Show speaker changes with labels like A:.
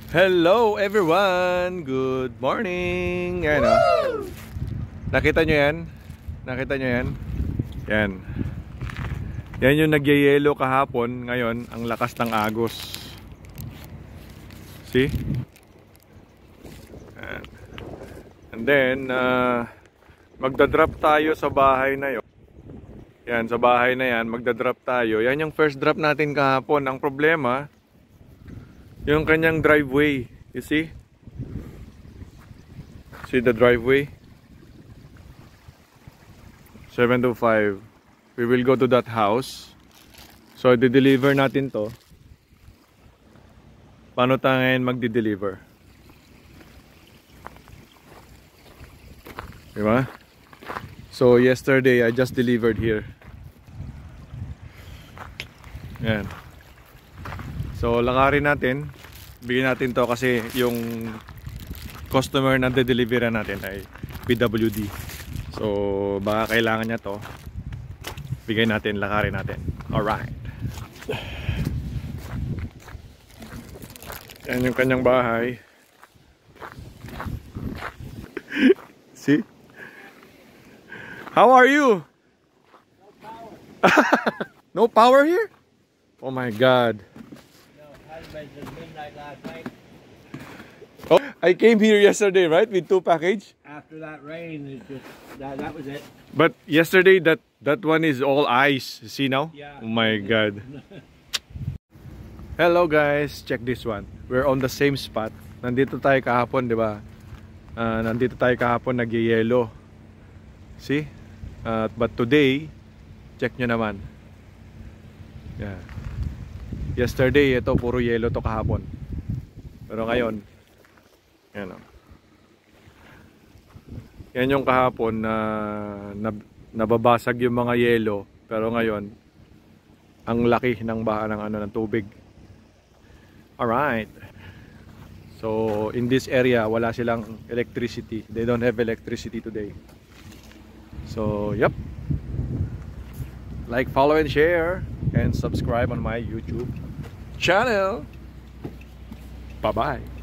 A: Hello everyone! Good morning! Ayan o. Nakita nyo yan? Nakita nyo yan? Yan. Yan yung nagyayelo kahapon. Ngayon, ang lakas ng agos. See? Ayan. And then, magdadrop tayo sa bahay na yun. Yan, sa bahay na yan, magdadrop tayo. Yan yung first drop natin kahapon. Ang problema, yung kanyang driveway, you see? See the driveway? 725. We will go to that house. So, di-deliver natin to. Paano tayo ngayon magdi-deliver? Diba? So, yesterday, I just delivered here. Yan. So, lakarin natin. Bigyan natin to kasi yung customer na de-deliveran natin ay PWD. So, baka kailangan niya to. Bigay natin, lakarin natin. Alright. Yan yung kanyang bahay. See? How are you? No power. No power here? Oh my God.
B: Midnight last night.
A: Oh, I came here yesterday, right, with 2 package.
B: After that rain, it just that was it.
A: But yesterday, that one is all ice. See now?
B: Yeah.
A: Oh my God. Hello guys, check this one. We're on the same spot. Nandito tayo kahapon, di ba? Nandito tayo kahapon, nagyayelo. See? But today, check nyo naman. Yeah. Yesterday, ito puro yelo to kahapon. Pero ngayon, yan o. Yan yung kahapon na nababasag yung mga yelo. Pero ngayon, ang laki ng baha ng tubig. Alright. So, in this area, wala silang electricity. They don't have electricity today. So, yep. Like, follow, and share. And subscribe on my YouTube channel. Bye-bye.